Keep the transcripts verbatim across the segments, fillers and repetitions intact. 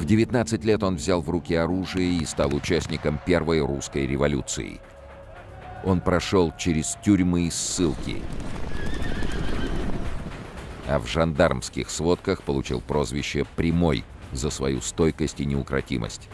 В девятнадцать лет он взял в руки оружие и стал участником Первой русской революции. Он прошел через тюрьмы и ссылки, а в жандармских сводках получил прозвище «Прямой» за свою стойкость и неукротимость.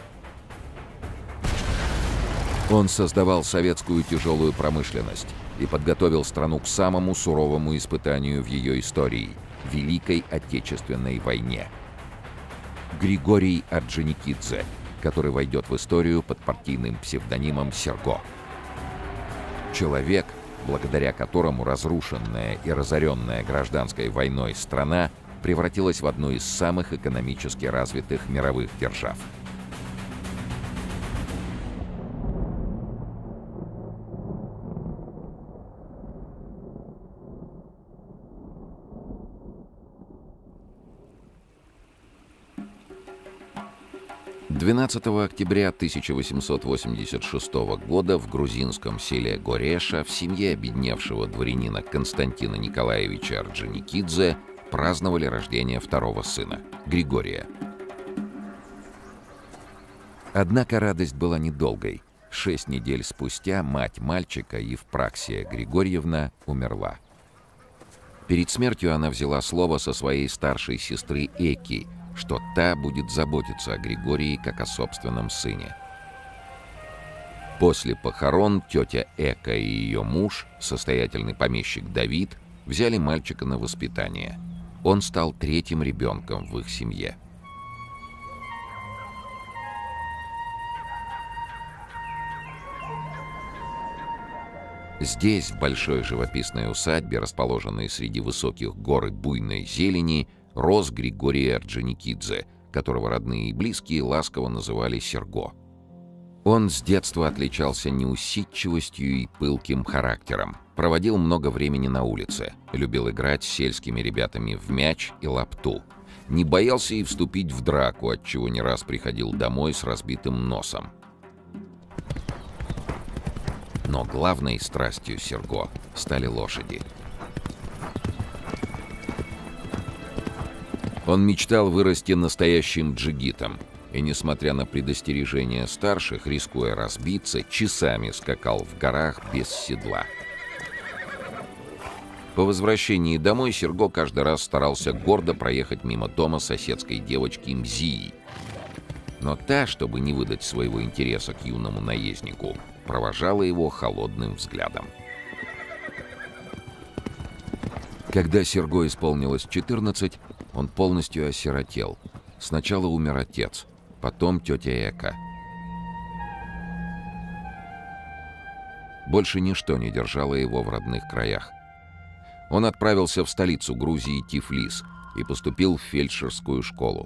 Он создавал советскую тяжелую промышленность и подготовил страну к самому суровому испытанию в ее истории — Великой Отечественной войне. Григорий Орджоникидзе, который войдет в историю под партийным псевдонимом Серго. Человек, благодаря которому разрушенная и разоренная гражданской войной страна превратилась в одну из самых экономически развитых мировых держав. двенадцатого октября тысяча восемьсот восемьдесят шестого года в грузинском селе Гореша в семье обедневшего дворянина Константина Николаевича Орджоникидзе праздновали рождение второго сына, Григория. Однако радость была недолгой. Шесть недель спустя мать мальчика, Евпраксия Григорьевна, умерла. Перед смертью она взяла слово со своей старшей сестры Эки, что та будет заботиться о Григории как о собственном сыне. После похорон тетя Эка и ее муж, состоятельный помещик Давид, взяли мальчика на воспитание. Он стал третьим ребенком в их семье. Здесь, в большой живописной усадьбе, расположенной среди высоких гор и буйной зелени, рос Григорий Орджоникидзе, которого родные и близкие ласково называли Серго. Он с детства отличался неусидчивостью и пылким характером, проводил много времени на улице, любил играть с сельскими ребятами в мяч и лапту, не боялся и вступить в драку, отчего не раз приходил домой с разбитым носом. Но главной страстью Серго стали лошади. Он мечтал вырасти настоящим джигитом, и, несмотря на предостережения старших, рискуя разбиться, часами скакал в горах без седла. По возвращении домой Серго каждый раз старался гордо проехать мимо дома соседской девочки Мзии. Но та, чтобы не выдать своего интереса к юному наезднику, провожала его холодным взглядом. Когда Серго исполнилось четырнадцать, он полностью осиротел. Сначала умер отец, потом тетя Эка. Больше ничто не держало его в родных краях. Он отправился в столицу Грузии Тифлис и поступил в фельдшерскую школу.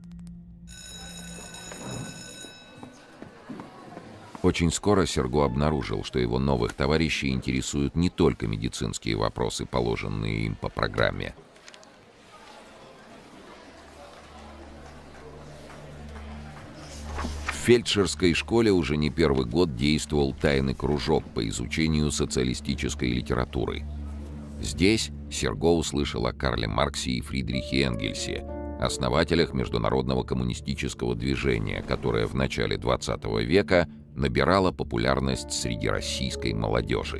Очень скоро Серго обнаружил, что его новых товарищей интересуют не только медицинские вопросы, положенные им по программе. В фельдшерской школе уже не первый год действовал тайный кружок по изучению социалистической литературы. Здесь Серго услышал о Карле Марксе и Фридрихе Энгельсе, основателях международного коммунистического движения, которое в начале двадцатого века набирало популярность среди российской молодежи.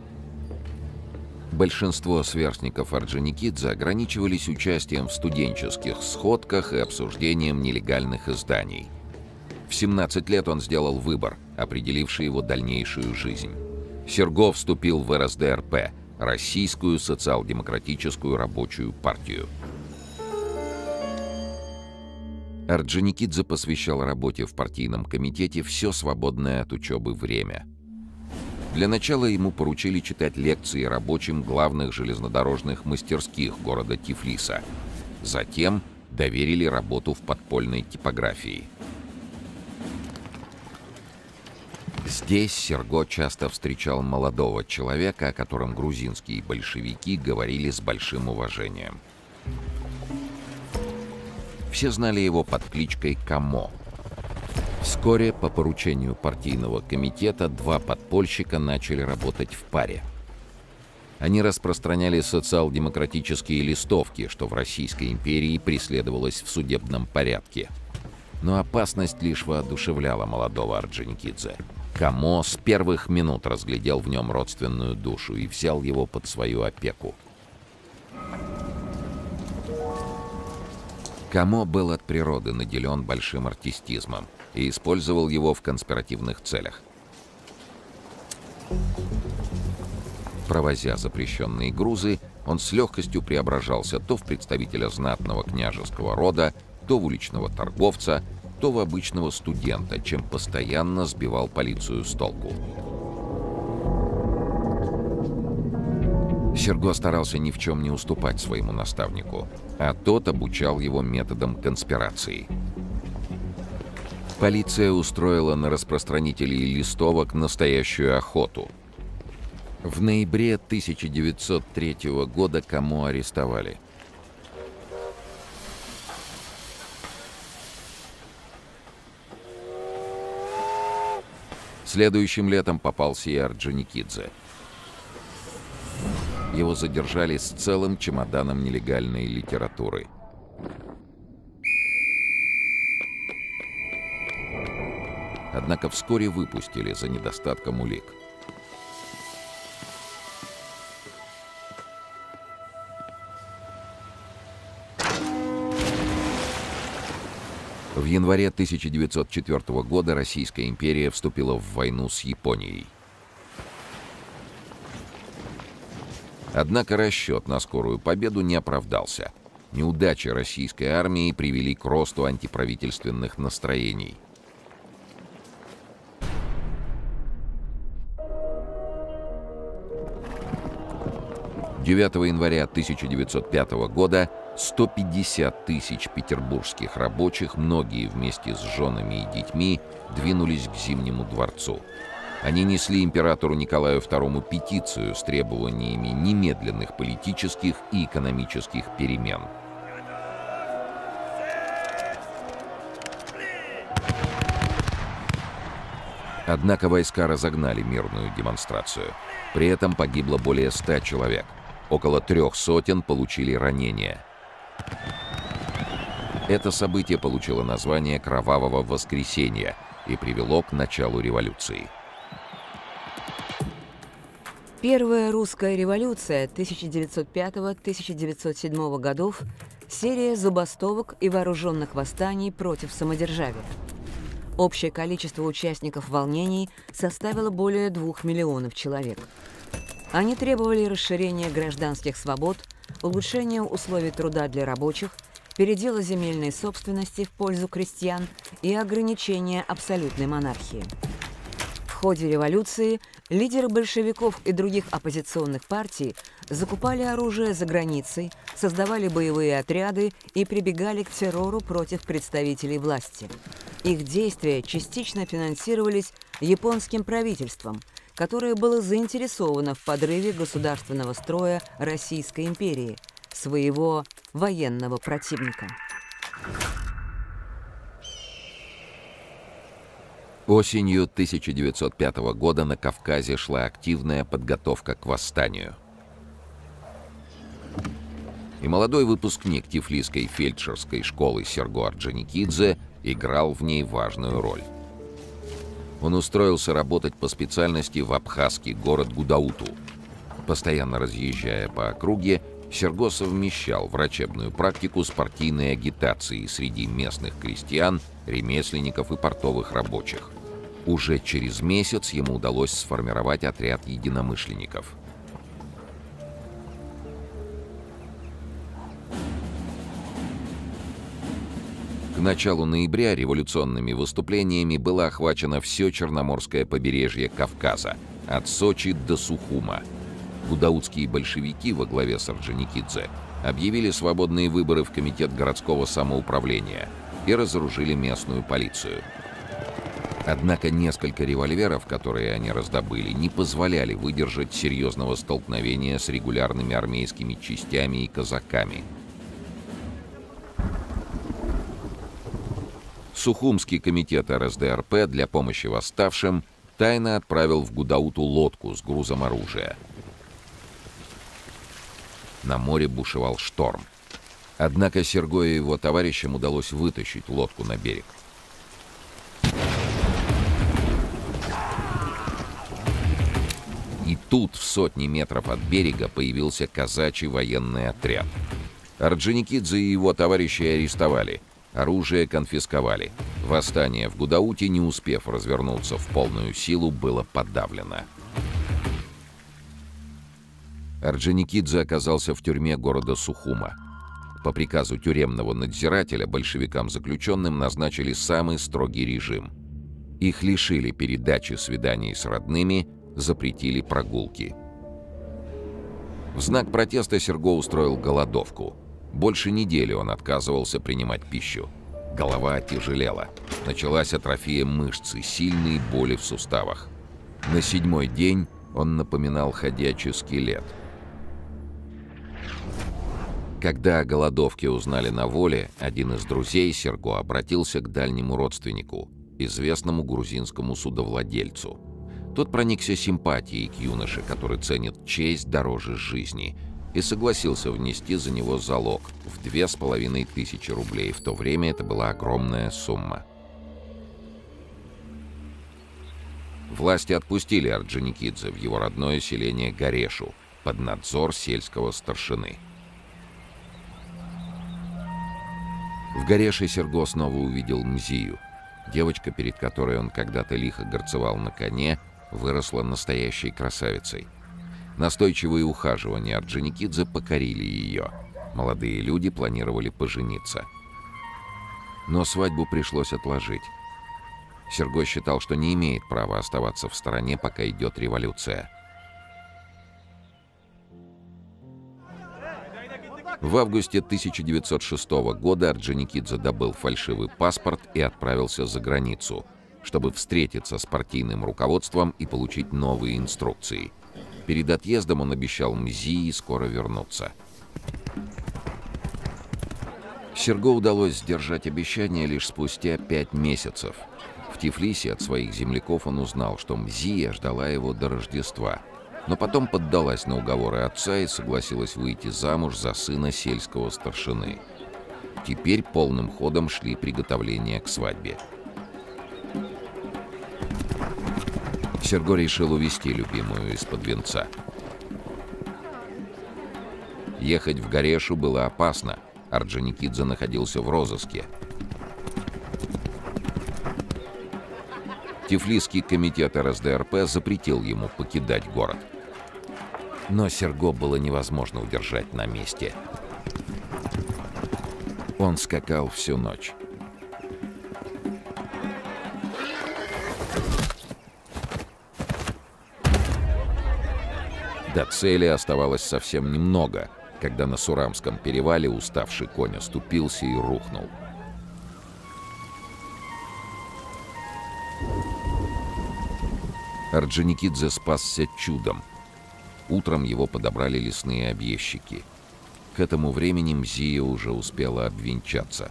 Большинство сверстников Орджоникидзе ограничивались участием в студенческих сходках и обсуждением нелегальных изданий. В семнадцать лет он сделал выбор, определивший его дальнейшую жизнь. Серго вступил в эр эс дэ эр пэ, Российскую социал-демократическую рабочую партию. Орджоникидзе посвящал работе в партийном комитете все свободное от учебы время. Для начала ему поручили читать лекции рабочим главных железнодорожных мастерских города Тифлиса. Затем доверили работу в подпольной типографии. Здесь Серго часто встречал молодого человека, о котором грузинские большевики говорили с большим уважением. Все знали его под кличкой Камо. Вскоре, по поручению партийного комитета, два подпольщика начали работать в паре. Они распространяли социал-демократические листовки, что в Российской империи преследовалось в судебном порядке. Но опасность лишь воодушевляла молодого Орджоникидзе. Камо с первых минут разглядел в нем родственную душу и взял его под свою опеку. Камо был от природы наделен большим артистизмом и использовал его в конспиративных целях. Провозя запрещенные грузы, он с легкостью преображался то в представителя знатного княжеского рода, то в уличного торговца, то в обычного студента, чем постоянно сбивал полицию с толку. Серго старался ни в чем не уступать своему наставнику, а тот обучал его методам конспирации. Полиция устроила на распространителей листовок настоящую охоту. В ноябре тысяча девятьсот третьего года Камо арестовали. Следующим летом попался и Орджоникидзе. Его задержали с целым чемоданом нелегальной литературы. Однако вскоре выпустили за недостатком улик. В январе тысяча девятьсот четвёртого года Российская империя вступила в войну с Японией. Однако расчет на скорую победу не оправдался. Неудачи российской армии привели к росту антиправительственных настроений. девятого января тысяча девятьсот пятого года сто пятьдесят тысяч петербургских рабочих, многие вместе с женами и детьми, двинулись к Зимнему дворцу. Они несли императору Николаю второму петицию с требованиями немедленных политических и экономических перемен. Однако войска разогнали мирную демонстрацию. При этом погибло более ста человек. Около трех сотен получили ранения. Это событие получило название «Кровавого воскресенья» и привело к началу революции. Первая русская революция тысяча девятьсот пятого — тысяча девятьсот седьмого годов – серия забастовок и вооруженных восстаний против самодержавия. Общее количество участников волнений составило более двух миллионов человек. Они требовали расширения гражданских свобод, улучшения условий труда для рабочих, передела земельной собственности в пользу крестьян и ограничения абсолютной монархии. В ходе революции лидеры большевиков и других оппозиционных партий закупали оружие за границей, создавали боевые отряды и прибегали к террору против представителей власти. Их действия частично финансировались японским правительством, которое было заинтересовано в подрыве государственного строя Российской империи, своего военного противника. Осенью тысяча девятьсот пятого года на Кавказе шла активная подготовка к восстанию. И молодой выпускник Тифлисской фельдшерской школы Серго Орджоникидзе играл в ней важную роль. Он устроился работать по специальности в абхазский город Гудауту. Постоянно разъезжая по округе, Серго совмещал врачебную практику с партийной агитацией среди местных крестьян, ремесленников и портовых рабочих. Уже через месяц ему удалось сформировать отряд единомышленников. К началу ноября революционными выступлениями было охвачено все Черноморское побережье Кавказа, от Сочи до Сухума. Гудаутские большевики во главе с Орджоникидзе объявили свободные выборы в Комитет городского самоуправления и разоружили местную полицию. Однако несколько револьверов, которые они раздобыли, не позволяли выдержать серьезного столкновения с регулярными армейскими частями и казаками. Сухумский комитет эр эс дэ эр пэ для помощи восставшим тайно отправил в Гудауту лодку с грузом оружия. На море бушевал шторм. Однако Серго и его товарищам удалось вытащить лодку на берег. Тут, в сотни метров от берега, появился казачий военный отряд. Орджоникидзе и его товарищи арестовали, оружие конфисковали. Восстание в Гудауте, не успев развернуться в полную силу, было подавлено. Орджоникидзе оказался в тюрьме города Сухума. По приказу тюремного надзирателя большевикам-заключенным назначили самый строгий режим. Их лишили передачи свиданий с родными, запретили прогулки. В знак протеста Серго устроил голодовку. Больше недели он отказывался принимать пищу. Голова отяжелела. Началась атрофия мышц и сильные боли в суставах. На седьмой день он напоминал ходячий скелет. Когда о голодовке узнали на воле, один из друзей Серго обратился к дальнему родственнику, известному грузинскому судовладельцу. Тот проникся симпатией к юноше, который ценит честь дороже жизни, и согласился внести за него залог в две с половиной тысячи рублей. В то время это была огромная сумма. Власти отпустили Орджоникидзе в его родное селение Гарешу под надзор сельского старшины. В Гареше Серго снова увидел Мзию. Девочка, перед которой он когда-то лихо горцевал на коне, выросла настоящей красавицей. Настойчивые ухаживания Орджоникидзе покорили ее. Молодые люди планировали пожениться. Но свадьбу пришлось отложить. Серго считал, что не имеет права оставаться в стороне, пока идет революция. В августе тысяча девятьсот шестого года Орджоникидзе добыл фальшивый паспорт и отправился за границу, чтобы встретиться с партийным руководством и получить новые инструкции. Перед отъездом он обещал Мзии скоро вернуться. Серго удалось сдержать обещание лишь спустя пять месяцев. В Тифлисе от своих земляков он узнал, что Мзия ждала его до Рождества, но потом поддалась на уговоры отца и согласилась выйти замуж за сына сельского старшины. Теперь полным ходом шли приготовления к свадьбе. Серго решил увезти любимую из-под венца. Ехать в Гарешу было опасно. Орджоникидзе находился в розыске. Тифлисский комитет эр эс дэ эр пэ запретил ему покидать город. Но Серго было невозможно удержать на месте. Он скакал всю ночь. До цели оставалось совсем немного, когда на Сурамском перевале уставший конь оступился и рухнул. Орджоникидзе спасся чудом. Утром его подобрали лесные объездчики. К этому времени Мзия уже успела обвенчаться.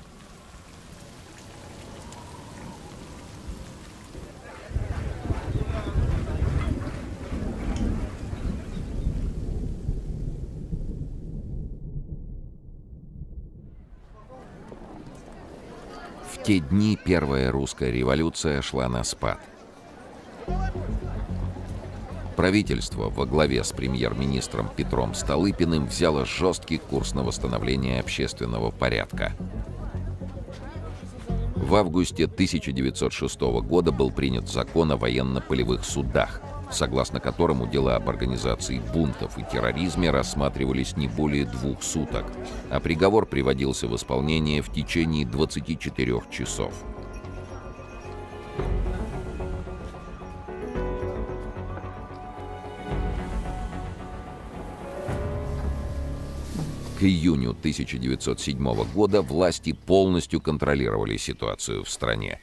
В те дни первая русская революция шла на спад. Правительство во главе с премьер-министром Петром Столыпиным взяло жесткий курс на восстановление общественного порядка. В августе тысяча девятьсот шестого года был принят закон о военно-полевых судах, согласно которому дела об организации бунтов и терроризме рассматривались не более двух суток, а приговор приводился в исполнение в течение двадцати четырёх часов. К июню тысяча девятьсот седьмого года власти полностью контролировали ситуацию в стране.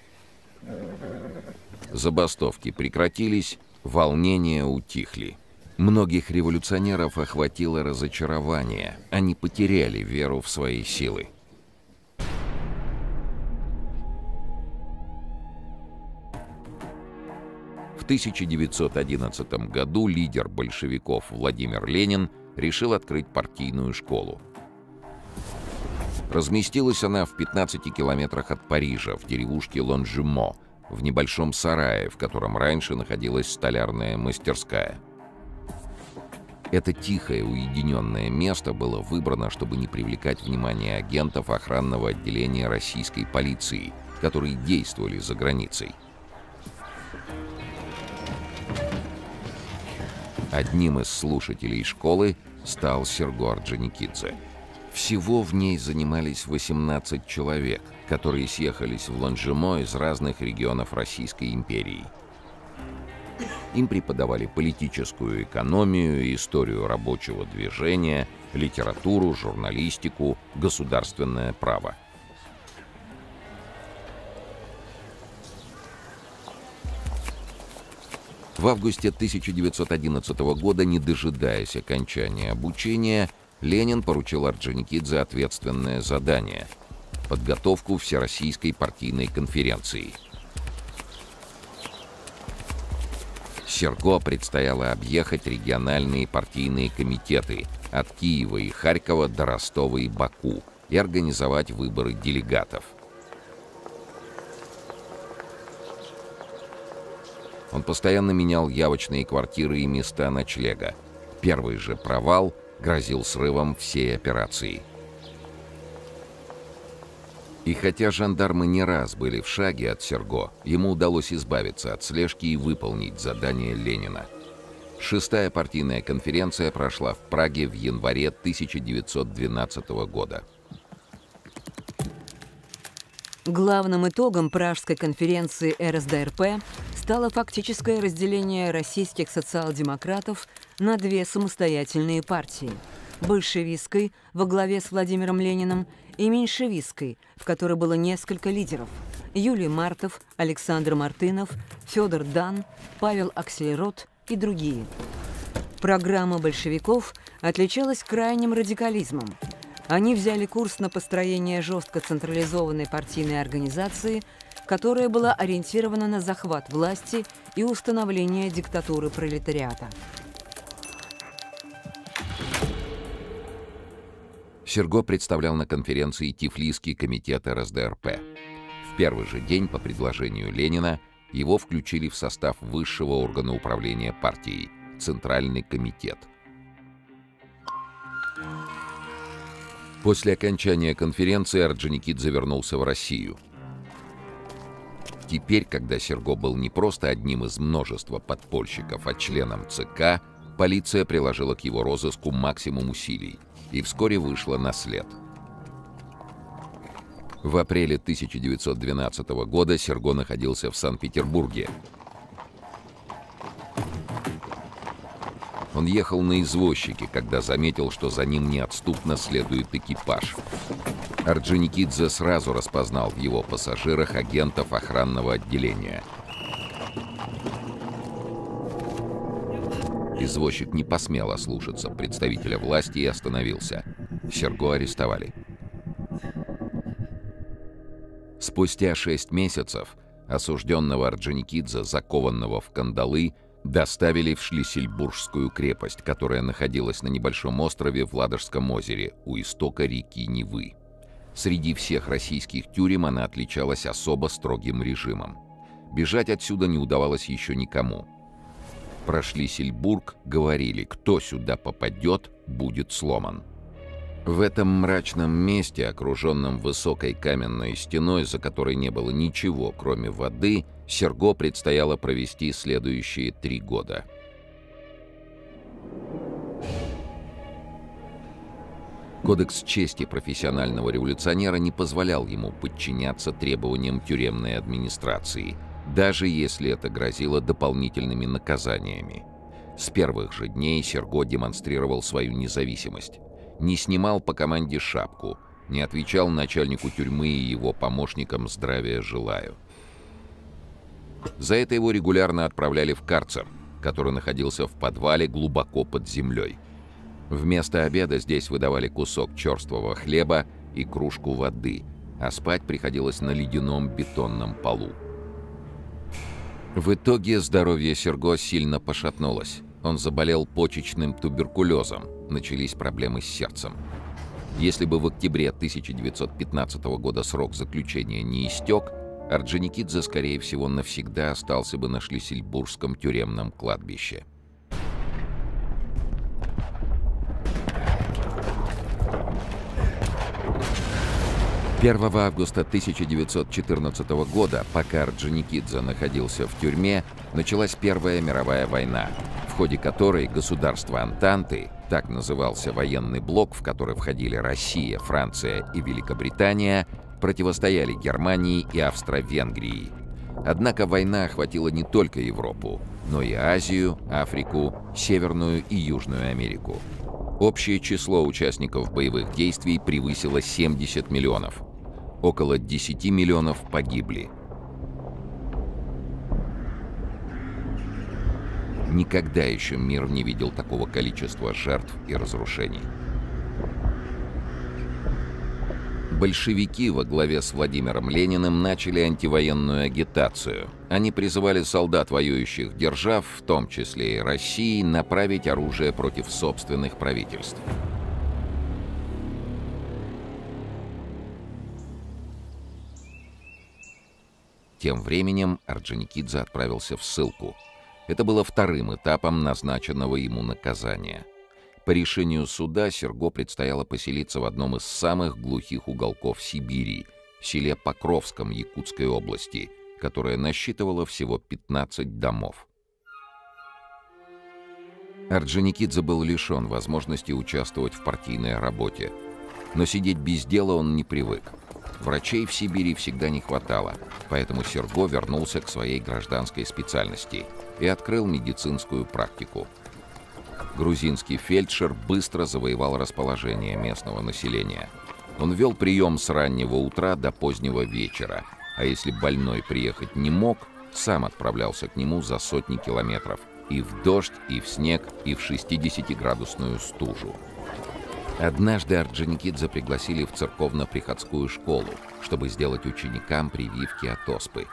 Забастовки прекратились, волнения утихли. Многих революционеров охватило разочарование. Они потеряли веру в свои силы. В тысяча девятьсот одиннадцатом году лидер большевиков Владимир Ленин решил открыть партийную школу. Разместилась она в пятнадцати километрах от Парижа, в деревушке Лонжюмо, в небольшом сарае, в котором раньше находилась столярная мастерская. Это тихое, уединенное место было выбрано, чтобы не привлекать внимание агентов охранного отделения российской полиции, которые действовали за границей. Одним из слушателей школы стал Серго Орджоникидзе. Всего в ней занимались восемнадцать человек, которые съехались в Лонжемо из разных регионов Российской империи. Им преподавали политическую экономию, историю рабочего движения, литературу, журналистику, государственное право. В августе тысяча девятьсот одиннадцатого года, не дожидаясь окончания обучения, Ленин поручил Орджоникидзе ответственное задание — подготовку Всероссийской партийной конференции. Серго предстояло объехать региональные партийные комитеты от Киева и Харькова до Ростова и Баку и организовать выборы делегатов. Он постоянно менял явочные квартиры и места ночлега. Первый же провал грозил срывом всей операции. И хотя жандармы не раз были в шаге от Серго, ему удалось избавиться от слежки и выполнить задание Ленина. Шестая партийная конференция прошла в Праге в январе тысяча девятьсот двенадцатого года. Главным итогом Пражской конференции эр эс дэ эр пэ стало фактическое разделение российских социал-демократов на две самостоятельные партии – большевистской во главе с Владимиром Лениным и меньшевистской, в которой было несколько лидеров – Юлий Мартов, Александр Мартынов, Федор Дан, Павел Аксельрод и другие. Программа большевиков отличалась крайним радикализмом. Они взяли курс на построение жестко централизованной партийной организации, которая была ориентирована на захват власти и установление диктатуры пролетариата. Серго представлял на конференции Тифлисский комитет эр эс дэ эр пэ. В первый же день по предложению Ленина его включили в состав высшего органа управления партией – Центральный комитет. После окончания конференции Орджоникидзе вернулся в Россию. Теперь, когда Серго был не просто одним из множества подпольщиков, а членом ЦК, полиция приложила к его розыску максимум усилий и вскоре вышла на след. В апреле тысяча девятьсот двенадцатого года Серго находился в Санкт-Петербурге. Он ехал на извозчике, когда заметил, что за ним неотступно следует экипаж. Орджоникидзе сразу распознал в его пассажирах агентов охранного отделения. Извозчик не посмел ослушаться представителя власти и остановился. Серго арестовали. Спустя шесть месяцев осужденного Орджоникидзе, закованного в кандалы, доставили в Шлиссельбургскую крепость, которая находилась на небольшом острове в Ладожском озере у истока реки Невы. Среди всех российских тюрем она отличалась особо строгим режимом. Бежать отсюда не удавалось еще никому. Про Шлиссельбург говорили: кто сюда попадет, будет сломан. В этом мрачном месте, окруженном высокой каменной стеной, за которой не было ничего, кроме воды, Серго предстояло провести следующие три года. Кодекс чести профессионального революционера не позволял ему подчиняться требованиям тюремной администрации, даже если это грозило дополнительными наказаниями. С первых же дней Серго демонстрировал свою независимость. Не снимал по команде шапку, не отвечал начальнику тюрьмы и его помощникам «здравия желаю». За это его регулярно отправляли в карцер, который находился в подвале глубоко под землей. Вместо обеда здесь выдавали кусок черствого хлеба и кружку воды, а спать приходилось на ледяном бетонном полу. В итоге здоровье Серго сильно пошатнулось. Он заболел почечным туберкулезом, начались проблемы с сердцем. Если бы в октябре тысяча девятьсот пятнадцатого года срок заключения не истек, Орджоникидзе, скорее всего, навсегда остался бы на Шлиссельбургском тюремном кладбище. первого августа тысяча девятьсот четырнадцатого года, пока Орджоникидзе находился в тюрьме, началась Первая мировая война, в ходе которой государства Антанты, так назывался военный блок, в который входили Россия, Франция и Великобритания, противостояли Германии и Австро-Венгрии. Однако война охватила не только Европу, но и Азию, Африку, Северную и Южную Америку. Общее число участников боевых действий превысило семьдесят миллионов. Около десяти миллионов погибли. Никогда еще мир не видел такого количества жертв и разрушений. Большевики во главе с Владимиром Лениным начали антивоенную агитацию. Они призывали солдат воюющих держав, в том числе и России, направить оружие против собственных правительств. Тем временем Орджоникидзе отправился в ссылку. Это было вторым этапом назначенного ему наказания. По решению суда Серго предстояло поселиться в одном из самых глухих уголков Сибири, в селе Покровском Якутской области, которое насчитывало всего пятнадцать домов. Орджоникидзе был лишен возможности участвовать в партийной работе. Но сидеть без дела он не привык. Врачей в Сибири всегда не хватало, поэтому Серго вернулся к своей гражданской специальности и открыл медицинскую практику. Грузинский фельдшер быстро завоевал расположение местного населения. Он вел прием с раннего утра до позднего вечера, а если больной приехать не мог, сам отправлялся к нему за сотни километров и в дождь, и в снег, и в шестидесятиградусную стужу. Однажды Орджоникидзе пригласили в церковно-приходскую школу, чтобы сделать ученикам прививки от оспы.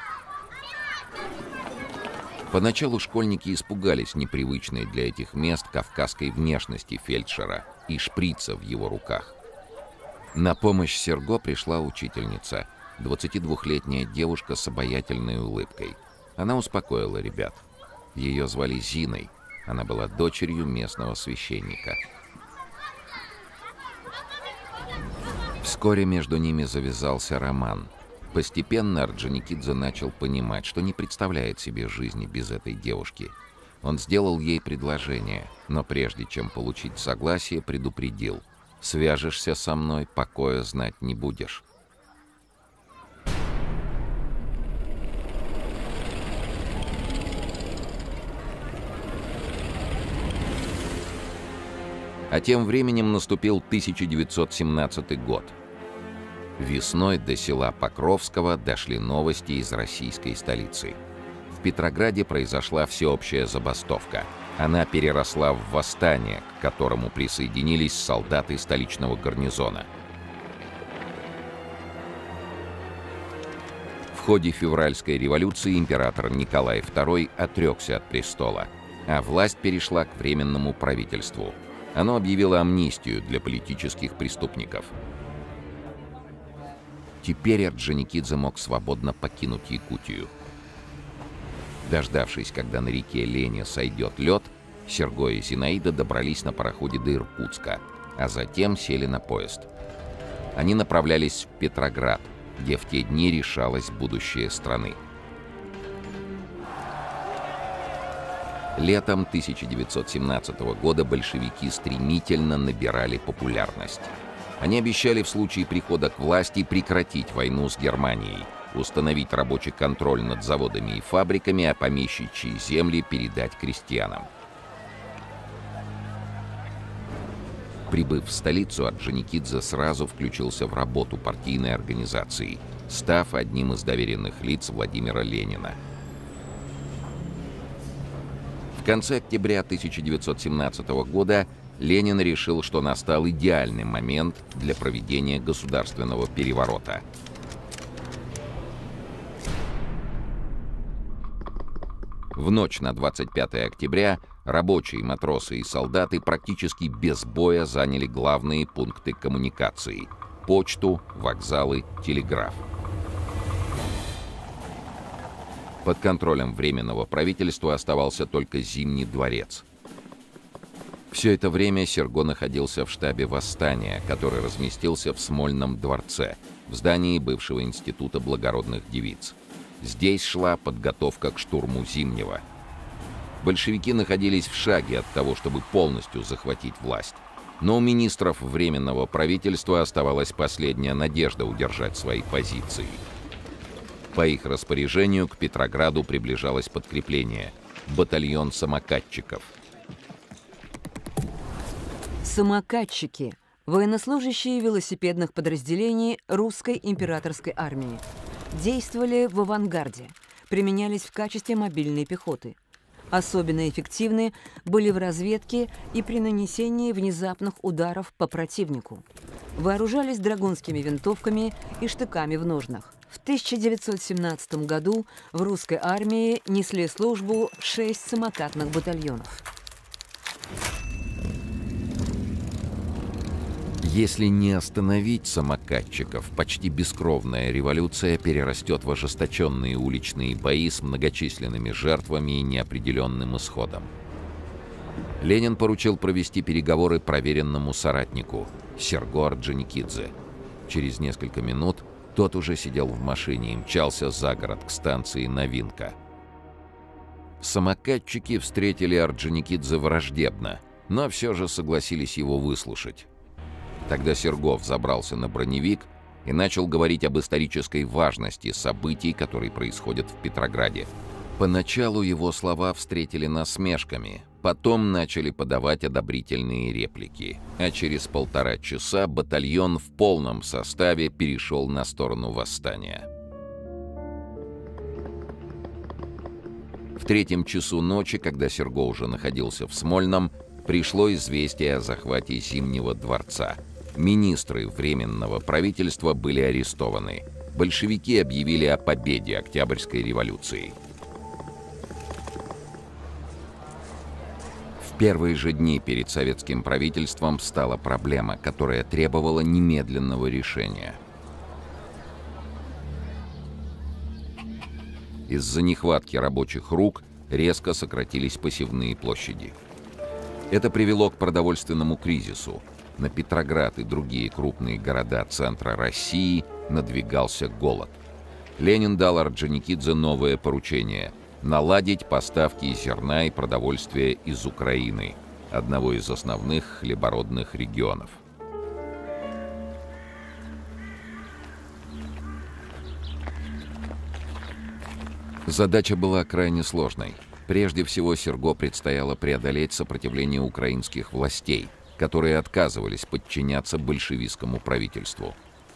Поначалу школьники испугались непривычной для этих мест кавказской внешности фельдшера и шприца в его руках. На помощь Серго пришла учительница, двадцатидвухлетняя девушка с обаятельной улыбкой. Она успокоила ребят. Ее звали Зиной, она была дочерью местного священника. Вскоре между ними завязался роман. Постепенно Орджоникидзе начал понимать, что не представляет себе жизни без этой девушки. Он сделал ей предложение, но прежде чем получить согласие, предупредил: «Свяжешься со мной, покоя знать не будешь». А тем временем наступил тысяча девятьсот семнадцатый год. Весной до села Покровского дошли новости из российской столицы. В Петрограде произошла всеобщая забастовка. Она переросла в восстание, к которому присоединились солдаты столичного гарнизона. В ходе февральской революции император Николай второй отрекся от престола, а власть перешла к Временному правительству. Оно объявило амнистию для политических преступников. Теперь Орджоникидзе мог свободно покинуть Якутию. Дождавшись, когда на реке Лене сойдет лед, Серго и Зинаида добрались на пароходе до Иркутска, а затем сели на поезд. Они направлялись в Петроград, где в те дни решалось будущее страны. Летом тысяча девятьсот семнадцатого года большевики стремительно набирали популярность. Они обещали в случае прихода к власти прекратить войну с Германией, установить рабочий контроль над заводами и фабриками, а помещичьи земли передать крестьянам. Прибыв в столицу, Орджоникидзе сразу включился в работу партийной организации, став одним из доверенных лиц Владимира Ленина. В конце октября тысяча девятьсот семнадцатого года Ленин решил, что настал идеальный момент для проведения государственного переворота. В ночь на двадцать пятое октября рабочие, матросы и солдаты практически без боя заняли главные пункты коммуникации – почту, вокзалы, телеграф. Под контролем Временного правительства оставался только Зимний дворец. Все это время Серго находился в штабе восстания, который разместился в Смольном дворце, в здании бывшего института благородных девиц. Здесь шла подготовка к штурму Зимнего. Большевики находились в шаге от того, чтобы полностью захватить власть. Но у министров Временного правительства оставалась последняя надежда удержать свои позиции. По их распоряжению к Петрограду приближалось подкрепление — батальон самокатчиков. Самокатчики – военнослужащие велосипедных подразделений русской императорской армии. Действовали в авангарде, применялись в качестве мобильной пехоты. Особенно эффективны были в разведке и при нанесении внезапных ударов по противнику. Вооружались драгунскими винтовками и штыками в ножнах. В тысяча девятьсот семнадцатом году в русской армии несли службу шесть самокатных батальонов. Если не остановить самокатчиков, почти бескровная революция перерастет в ожесточенные уличные бои с многочисленными жертвами и неопределенным исходом. Ленин поручил провести переговоры проверенному соратнику Серго Орджоникидзе. Через несколько минут тот уже сидел в машине и мчался за город к станции Новинка. Самокатчики встретили Орджоникидзе враждебно, но все же согласились его выслушать. Тогда Серго забрался на броневик и начал говорить об исторической важности событий, которые происходят в Петрограде. Поначалу его слова встретили насмешками, потом начали подавать одобрительные реплики, а через полтора часа батальон в полном составе перешел на сторону восстания. В третьем часу ночи, когда Серго уже находился в Смольном, пришло известие о захвате Зимнего дворца. Министры Временного правительства были арестованы. Большевики объявили о победе Октябрьской революции. В первые же дни перед советским правительством стала проблема, которая требовала немедленного решения. Из-за нехватки рабочих рук резко сократились посевные площади. Это привело к продовольственному кризису. На Петроград и другие крупные города центра России надвигался голод. Ленин дал Орджоникидзе новое поручение — наладить поставки зерна и продовольствия из Украины, одного из основных хлебородных регионов. Задача была крайне сложной. Прежде всего, Серго предстояло преодолеть сопротивление украинских властей, которые отказывались подчиняться большевистскому правительству.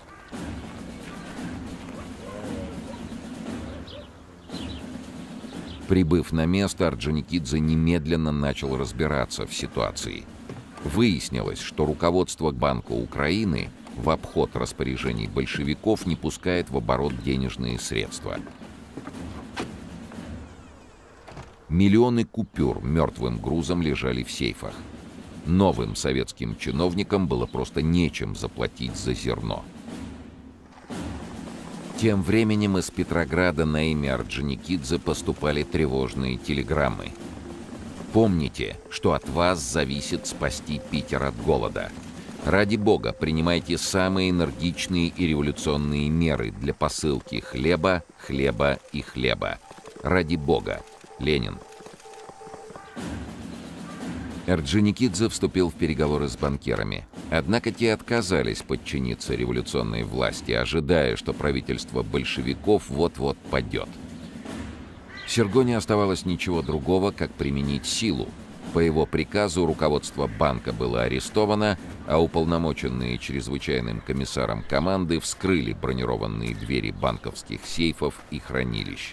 Прибыв на место, Орджоникидзе немедленно начал разбираться в ситуации. Выяснилось, что руководство Банка Украины в обход распоряжений большевиков не пускает в оборот денежные средства. Миллионы купюр мертвым грузом лежали в сейфах. Новым советским чиновникам было просто нечем заплатить за зерно. Тем временем из Петрограда на имя Орджоникидзе поступали тревожные телеграммы. «Помните, что от вас зависит спасти Питер от голода. Ради Бога, принимайте самые энергичные и революционные меры для посылки хлеба, хлеба и хлеба. Ради Бога. Ленин». Орджоникидзе вступил в переговоры с банкирами. Однако те отказались подчиниться революционной власти, ожидая, что правительство большевиков вот-вот падет. Серго не оставалось ничего другого, как применить силу. По его приказу руководство банка было арестовано, а уполномоченные чрезвычайным комиссаром команды вскрыли бронированные двери банковских сейфов и хранилищ.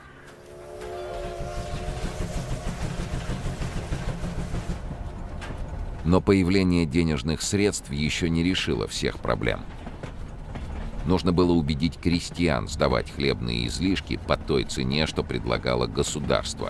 Но появление денежных средств еще не решило всех проблем. Нужно было убедить крестьян сдавать хлебные излишки по той цене, что предлагало государство.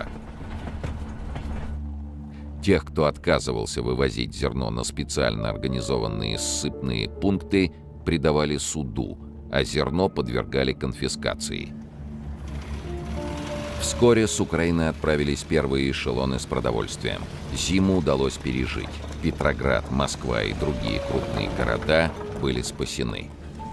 Тех, кто отказывался вывозить зерно на специально организованные ссыпные пункты, предавали суду, а зерно подвергали конфискации. Вскоре с Украины отправились первые эшелоны с продовольствием. Зиму удалось пережить. Петроград, Москва и другие крупные города были спасены.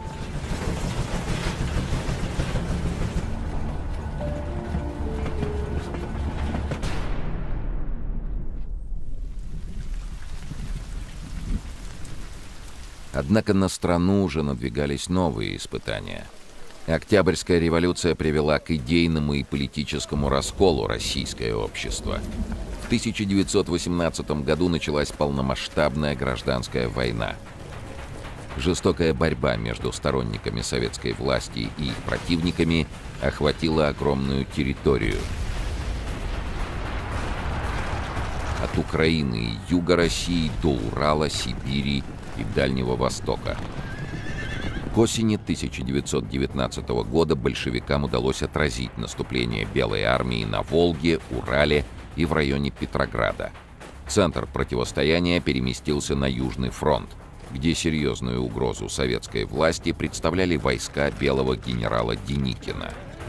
Однако на страну уже надвигались новые испытания. Октябрьская революция привела к идейному и политическому расколу российское общество. В тысяча девятьсот восемнадцатом году началась полномасштабная гражданская война. Жестокая борьба между сторонниками советской власти и их противниками охватила огромную территорию. От Украины и юга России до Урала, Сибири и Дальнего Востока. К осени тысяча девятьсот девятнадцатого года большевикам удалось отразить наступление Белой армии на Волге, Урале и в районе Петрограда. Центр противостояния переместился на Южный фронт, где серьезную угрозу советской власти представляли войска белого генерала Деникина.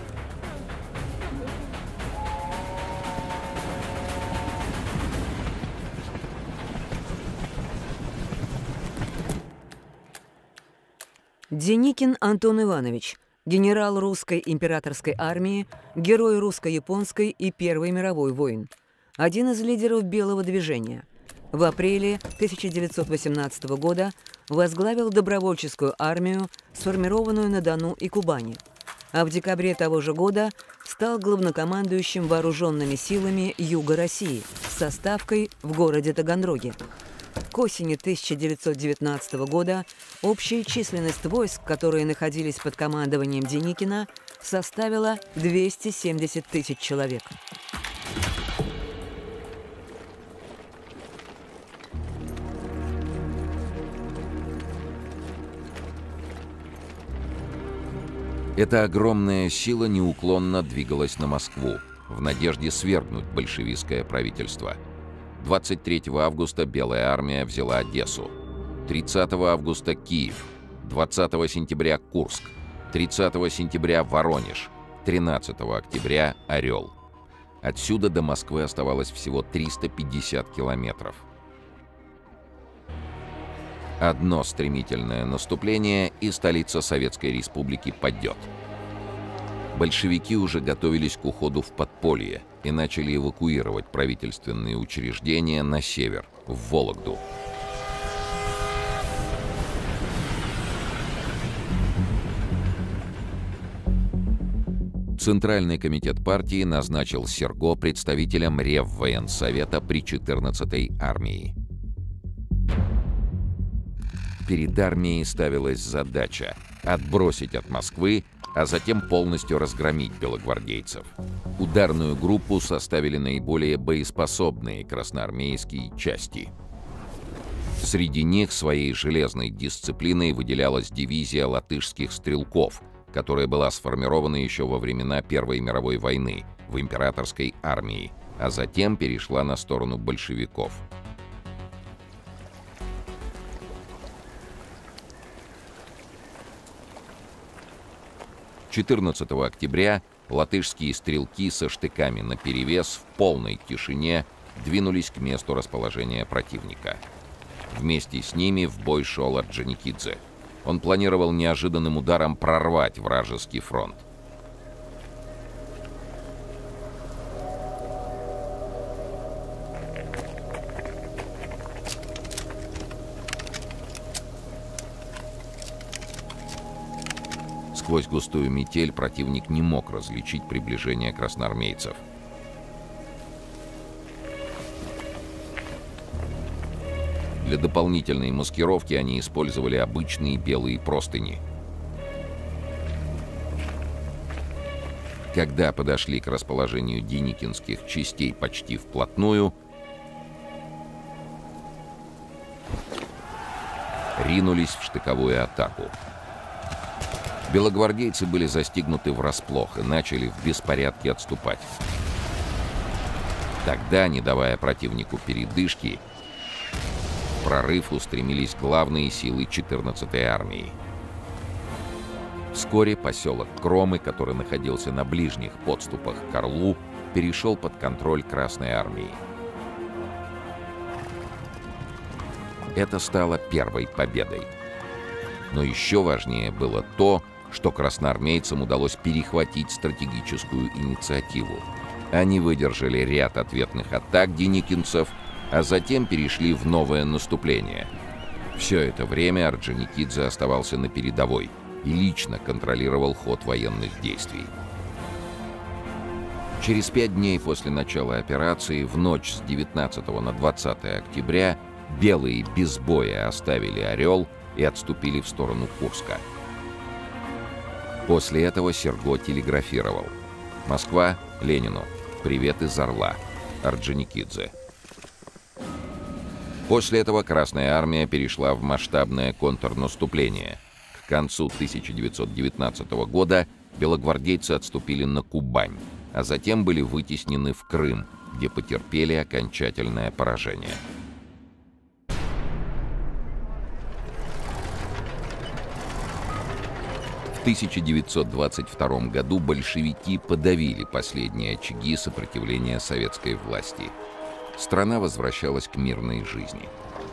Деникин Антон Иванович, генерал русской императорской армии, герой русско-японской и Первой мировой войн, один из лидеров Белого движения. В апреле тысяча девятьсот восемнадцатого года возглавил добровольческую армию, сформированную на Дону и Кубани, а в декабре того же года стал главнокомандующим вооруженными силами Юга России со ставкой в городе Таганроге. К осени тысяча девятьсот девятнадцатого года общая численность войск, которые находились под командованием Деникина, составила двести семьдесят тысяч человек. Эта огромная сила неуклонно двигалась на Москву в надежде свергнуть большевистское правительство. двадцать третьего августа Белая армия взяла Одессу, тридцатого августа Киев, двадцатого сентября Курск, тридцатого сентября Воронеж, тринадцатого октября Орел. Отсюда до Москвы оставалось всего триста пятьдесят километров. Одно стремительное наступление, и столица Советской Республики падет. Большевики уже готовились к уходу в подполье и начали эвакуировать правительственные учреждения на север, в Вологду. Центральный комитет партии назначил Серго представителем Реввоенсовета при четырнадцатой армии. Перед армией ставилась задача отбросить от Москвы, а затем полностью разгромить белогвардейцев. Ударную группу составили наиболее боеспособные красноармейские части. Среди них своей железной дисциплиной выделялась дивизия латышских стрелков, которая была сформирована еще во времена Первой мировой войны в императорской армии, а затем перешла на сторону большевиков. четырнадцатого октября латышские стрелки со штыками наперевес в полной тишине двинулись к месту расположения противника. Вместе с ними в бой шел Орджоникидзе. Он планировал неожиданным ударом прорвать вражеский фронт. Сквозь густую метель противник не мог различить приближение красноармейцев. Для дополнительной маскировки они использовали обычные белые простыни. Когда подошли к расположению деникинских частей почти вплотную, ринулись в штыковую атаку. Белогвардейцы были застигнуты врасплох и начали в беспорядке отступать. Тогда, не давая противнику передышки, в прорыв устремились главные силы четырнадцатой армии. Вскоре поселок Кромы, который находился на ближних подступах к Орлу, перешел под контроль Красной армии. Это стало первой победой. Но еще важнее было то, что красноармейцам удалось перехватить стратегическую инициативу. Они выдержали ряд ответных атак деникинцев, а затем перешли в новое наступление. Все это время Орджоникидзе оставался на передовой и лично контролировал ход военных действий. Через пять дней после начала операции, в ночь с девятнадцатого на двадцатое октября, белые без боя оставили Орел и отступили в сторону Курска. После этого Серго телеграфировал: «Москва, Ленину. Привет из Орла. Орджоникидзе». После этого Красная армия перешла в масштабное контрнаступление. К концу тысяча девятьсот девятнадцатого года белогвардейцы отступили на Кубань, а затем были вытеснены в Крым, где потерпели окончательное поражение. В тысяча девятьсот двадцать втором году большевики подавили последние очаги сопротивления советской власти. Страна возвращалась к мирной жизни.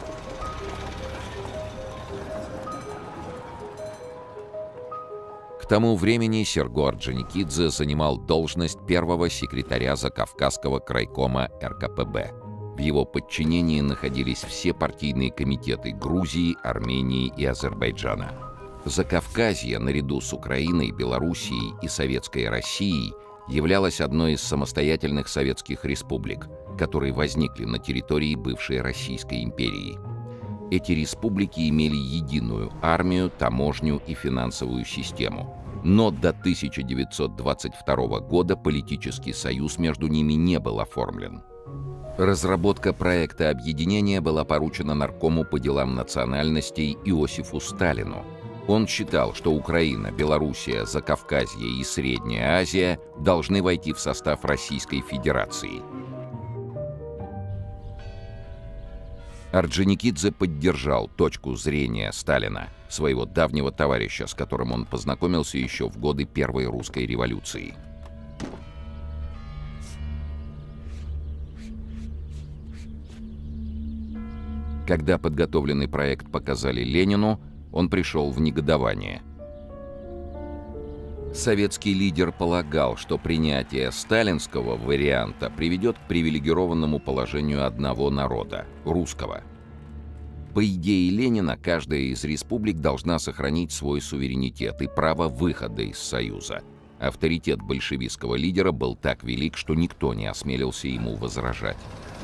К тому времени Серго Орджоникидзе занимал должность первого секретаря Закавказского крайкома эр ка пэ бэ. В его подчинении находились все партийные комитеты Грузии, Армении и Азербайджана. Закавказье, наряду с Украиной, Белоруссией и Советской Россией, являлось одной из самостоятельных советских республик, которые возникли на территории бывшей Российской империи. Эти республики имели единую армию, таможню и финансовую систему. Но до тысяча девятьсот двадцать второго года политический союз между ними не был оформлен. Разработка проекта объединения была поручена наркому по делам национальностей Иосифу Сталину. Он считал, что Украина, Белоруссия, Закавказье и Средняя Азия должны войти в состав Российской Федерации. Орджоникидзе поддержал точку зрения Сталина, своего давнего товарища, с которым он познакомился еще в годы Первой русской революции. Когда подготовленный проект показали Ленину, он пришел в негодование. Советский лидер полагал, что принятие сталинского варианта приведет к привилегированному положению одного народа – русского. По идее Ленина, каждая из республик должна сохранить свой суверенитет и право выхода из Союза. Авторитет большевистского лидера был так велик, что никто не осмелился ему возражать.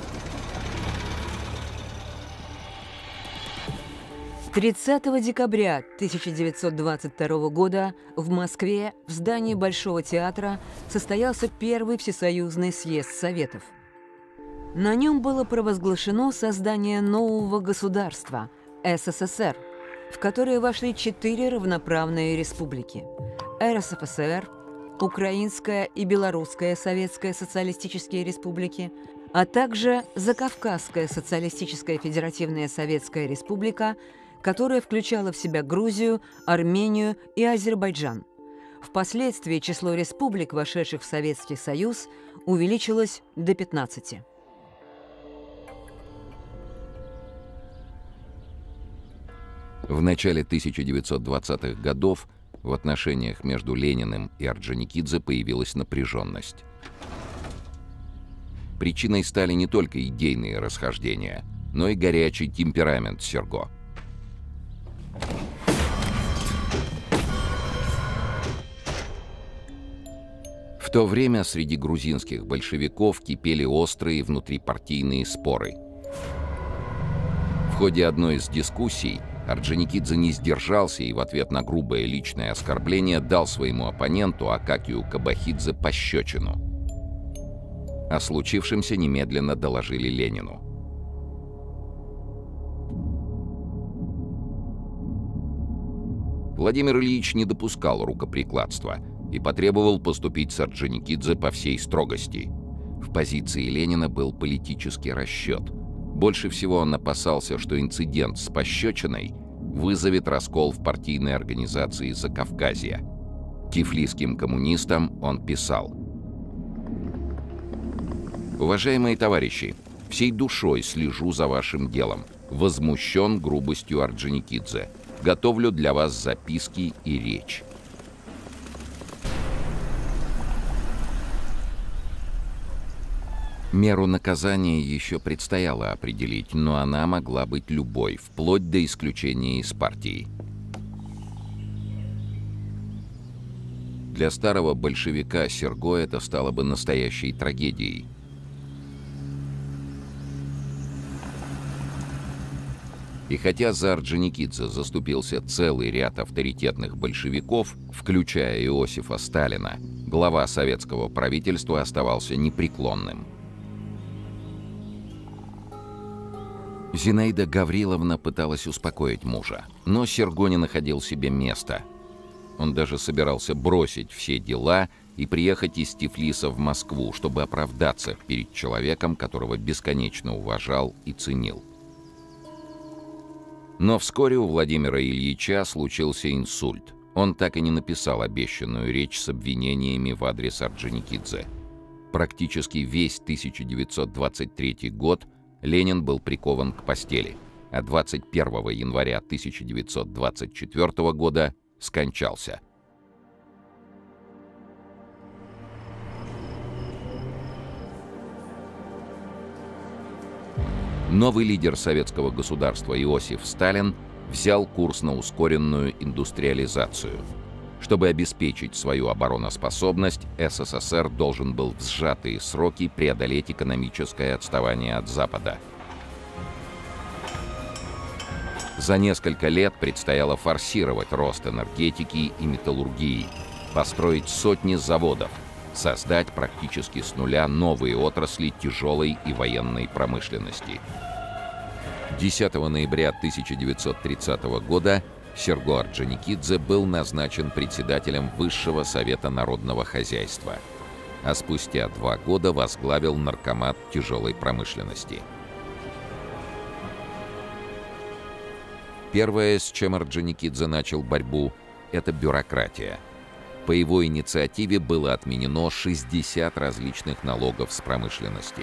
тридцатого декабря тысяча девятьсот двадцать второго года в Москве в здании Большого театра состоялся первый всесоюзный съезд Советов. На нем было провозглашено создание нового государства – эс эс эс эр, в которое вошли четыре равноправные республики – эр эс эф эс эр, Украинская и Белорусская Советская Социалистические Республики, а также Закавказская Социалистическая Федеративная Советская Республика, которая включала в себя Грузию, Армению и Азербайджан. Впоследствии число республик, вошедших в Советский Союз, увеличилось до пятнадцати. В начале тысяча девятьсот двадцатых годов в отношениях между Лениным и Орджоникидзе появилась напряженность. Причиной стали не только идейные расхождения, но и горячий темперамент Серго. В то время среди грузинских большевиков кипели острые внутрипартийные споры. В ходе одной из дискуссий Орджоникидзе не сдержался и в ответ на грубое личное оскорбление дал своему оппоненту Акакию Кабахидзе пощечину. О случившемся немедленно доложили Ленину. Владимир Ильич не допускал рукоприкладства и потребовал поступить с Орджоникидзе по всей строгости. В позиции Ленина был политический расчет. Больше всего он опасался, что инцидент с пощечиной вызовет раскол в партийной организации Закавказья. Тифлисским коммунистам он писал: «Уважаемые товарищи, всей душой слежу за вашим делом. Возмущен грубостью Орджоникидзе. Готовлю для вас записки и речь». Меру наказания еще предстояло определить, но она могла быть любой, вплоть до исключения из партии. Для старого большевика Серго это стало бы настоящей трагедией. И хотя за Орджоникидзе заступился целый ряд авторитетных большевиков, включая Иосифа Сталина, глава советского правительства оставался непреклонным. Зинаида Гавриловна пыталась успокоить мужа, но Серго не находил себе места. Он даже собирался бросить все дела и приехать из Тифлиса в Москву, чтобы оправдаться перед человеком, которого бесконечно уважал и ценил. Но вскоре у Владимира Ильича случился инсульт. Он так и не написал обещанную речь с обвинениями в адрес Орджоникидзе. Практически весь тысяча девятьсот двадцать третий год Ленин был прикован к постели, а двадцать первого января тысяча девятьсот двадцать четвёртого года скончался. Новый лидер советского государства Иосиф Сталин взял курс на ускоренную индустриализацию. Чтобы обеспечить свою обороноспособность, СССР должен был в сжатые сроки преодолеть экономическое отставание от Запада. За несколько лет предстояло форсировать рост энергетики и металлургии, построить сотни заводов, создать практически с нуля новые отрасли тяжелой и военной промышленности. десятого ноября тысяча девятьсот тридцатого года Серго Орджоникидзе был назначен председателем Высшего совета народного хозяйства, а спустя два года возглавил наркомат тяжелой промышленности. Первое, с чем Орджоникидзе начал борьбу, это бюрократия. По его инициативе было отменено шестьдесят различных налогов с промышленности.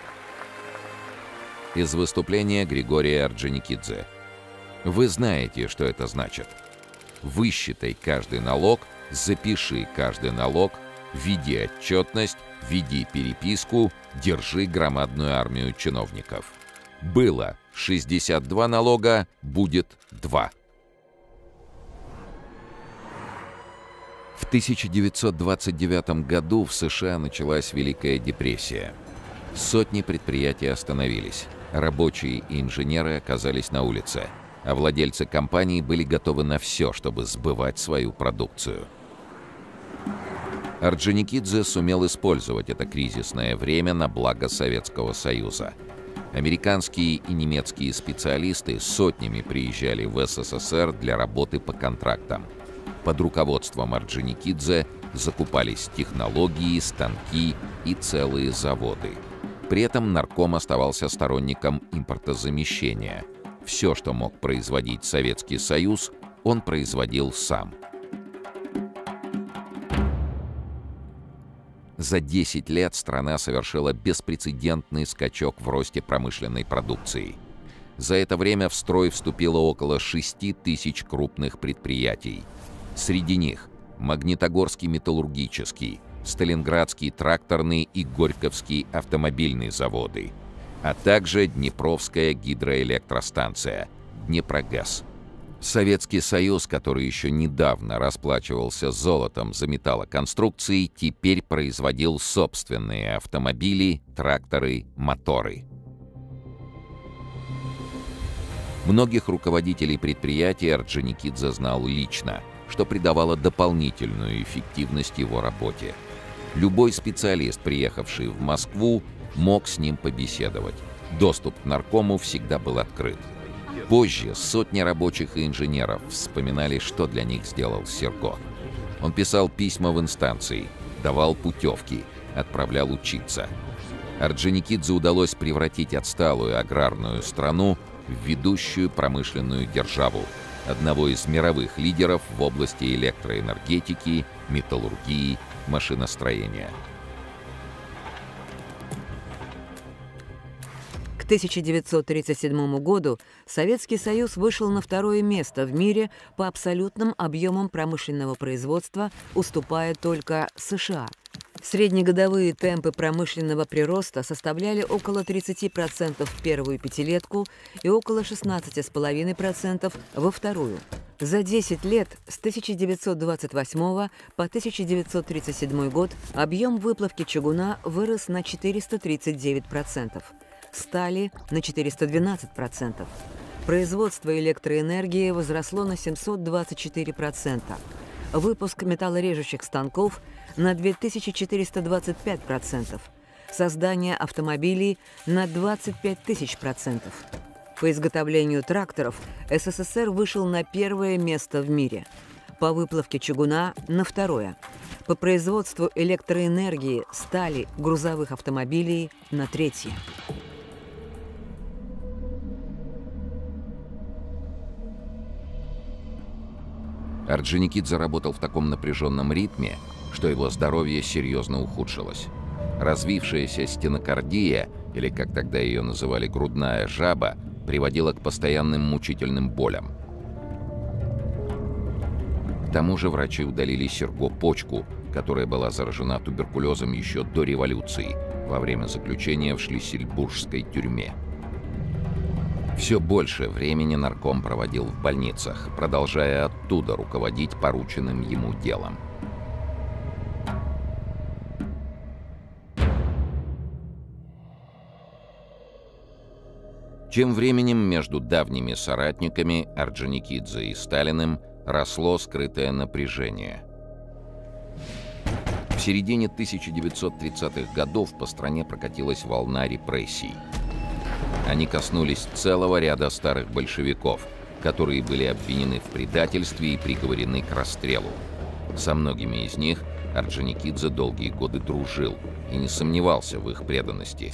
Из выступления Григория Орджоникидзе. Вы знаете, что это значит. Высчитай каждый налог, запиши каждый налог, веди отчетность, веди переписку, держи громадную армию чиновников. Было шестьдесят два налога, будет два. В тысяча девятьсот двадцать девятом году в США началась Великая депрессия. Сотни предприятий остановились, рабочие и инженеры оказались на улице, а владельцы компаний были готовы на все, чтобы сбывать свою продукцию. Орджоникидзе сумел использовать это кризисное время на благо Советского Союза. Американские и немецкие специалисты сотнями приезжали в СССР для работы по контрактам. Под руководством Орджоникидзе закупались технологии, станки и целые заводы. При этом нарком оставался сторонником импортозамещения. Все, что мог производить Советский Союз, он производил сам. За десять лет страна совершила беспрецедентный скачок в росте промышленной продукции. За это время в строй вступило около шести тысяч крупных предприятий. Среди них Магнитогорский металлургический, Сталинградский тракторный и Горьковский автомобильный заводы, а также Днепровская гидроэлектростанция, Днепрогэс. Советский Союз, который еще недавно расплачивался золотом за металлоконструкции, теперь производил собственные автомобили, тракторы, моторы. Многих руководителей предприятий Орджоникидзе знал лично, что придавало дополнительную эффективность его работе. Любой специалист, приехавший в Москву, мог с ним побеседовать. Доступ к наркому всегда был открыт. Позже сотни рабочих и инженеров вспоминали, что для них сделал Серго. Он писал письма в инстанции, давал путевки, отправлял учиться. Орджоникидзе удалось превратить отсталую аграрную страну в ведущую промышленную державу, одного из мировых лидеров в области электроэнергетики, металлургии, машиностроения. К тысяча девятьсот тридцать седьмому году Советский Союз вышел на второе место в мире по абсолютным объемам промышленного производства, уступая только США. Среднегодовые темпы промышленного прироста составляли около тридцати процентов в первую пятилетку и около шестнадцати целых пяти десятых процента во вторую. За десять лет с тысяча девятьсот двадцать восьмого по тысяча девятьсот тридцать седьмой год объем выплавки чугуна вырос на четыреста тридцать девять процентов, стали на четыреста двенадцать процентов. Производство электроэнергии возросло на семьсот двадцать четыре процента. Выпуск металлорежущих станков на две тысячи четыреста двадцать пять процентов. Создание автомобилей на двадцать пять тысяч процентов. По изготовлению тракторов СССР вышел на первое место в мире. По выплавке чугуна – на второе. По производству электроэнергии, стали, грузовых автомобилей – на третье. Орджоникидзе работал в таком напряженном ритме, что его здоровье серьезно ухудшилось. Развившаяся стенокардия, или, как тогда ее называли, грудная жаба, приводила к постоянным мучительным болям. К тому же врачи удалили Серго почку, которая была заражена туберкулезом еще до революции, во время заключения в шлиссельбургской тюрьме. Все больше времени нарком проводил в больницах, продолжая оттуда руководить порученным ему делом. Тем временем между давними соратниками Орджоникидзе и Сталиным росло скрытое напряжение. В середине тысяча девятьсот тридцатых годов по стране прокатилась волна репрессий. Они коснулись целого ряда старых большевиков, которые были обвинены в предательстве и приговорены к расстрелу. Со многими из них Орджоникидзе долгие годы дружил и не сомневался в их преданности.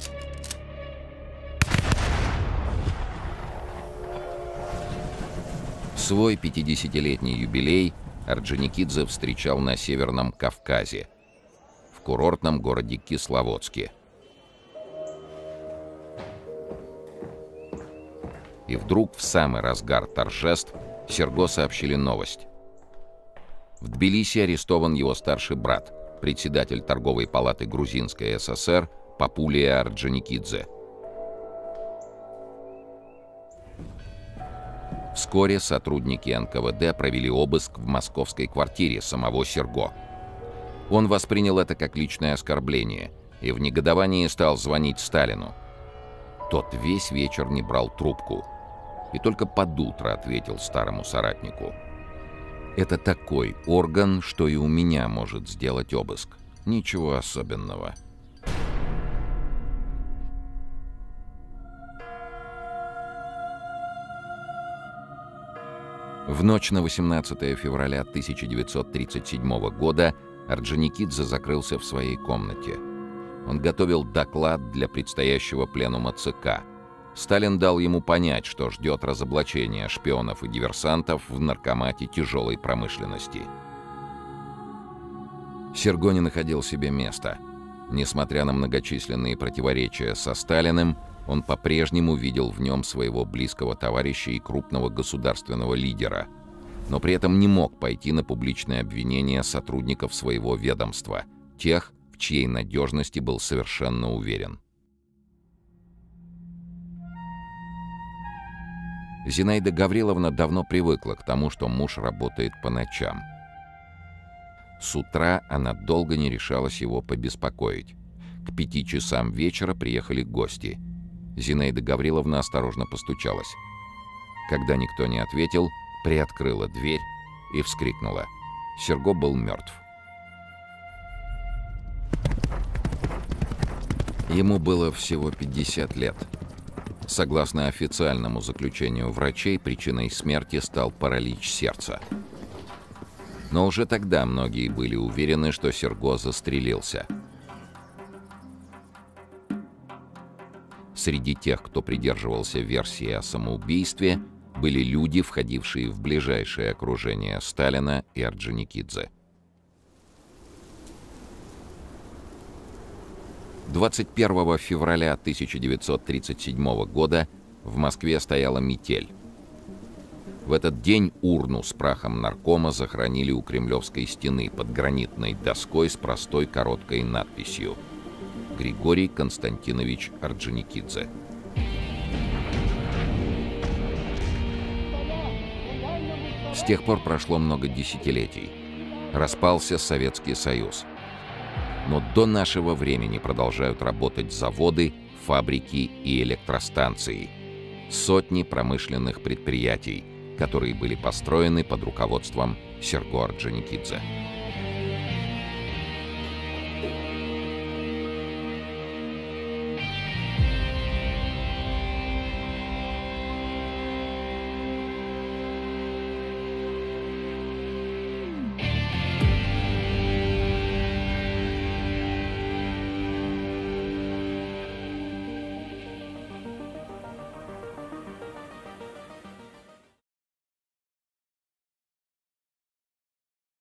Свой пятидесятилетний юбилей Орджоникидзе встречал на Северном Кавказе, в курортном городе Кисловодске. И вдруг, в самый разгар торжеств, Серго сообщили новость. В Тбилиси арестован его старший брат, председатель торговой палаты Грузинской ССР Папулия Орджоникидзе. Вскоре сотрудники эн ка вэ дэ провели обыск в московской квартире самого Серго. Он воспринял это как личное оскорбление и в негодовании стал звонить Сталину. Тот весь вечер не брал трубку и только под утро ответил старому соратнику: «Это такой орган, что и у меня может сделать обыск. Ничего особенного». В ночь на восемнадцатое февраля тысяча девятьсот тридцать седьмого года Орджоникидзе закрылся в своей комнате. Он готовил доклад для предстоящего пленума ЦК. Сталин дал ему понять, что ждет разоблачения шпионов и диверсантов в наркомате тяжелой промышленности. Серго не находил себе места. Несмотря на многочисленные противоречия со Сталиным, он по-прежнему видел в нем своего близкого товарища и крупного государственного лидера, но при этом не мог пойти на публичное обвинение сотрудников своего ведомства, тех, в чьей надежности был совершенно уверен. Зинаида Гавриловна давно привыкла к тому, что муж работает по ночам. С утра она долго не решалась его побеспокоить. К пяти часам вечера приехали гости. Зинаида Гавриловна осторожно постучалась. Когда никто не ответил, приоткрыла дверь и вскрикнула. Серго был мертв. Ему было всего пятьдесят лет. Согласно официальному заключению врачей, причиной смерти стал паралич сердца. Но уже тогда многие были уверены, что Серго застрелился. Среди тех, кто придерживался версии о самоубийстве, были люди, входившие в ближайшее окружение Сталина и Орджоникидзе. двадцать первого февраля тысяча девятьсот тридцать седьмого года в Москве стояла метель. В этот день урну с прахом наркома захоронили у Кремлевской стены под гранитной доской с простой короткой надписью «Григорий Константинович Орджоникидзе». С тех пор прошло много десятилетий. Распался Советский Союз. Но до нашего времени продолжают работать заводы, фабрики и электростанции. Сотни промышленных предприятий, которые были построены под руководством Серго Орджоникидзе.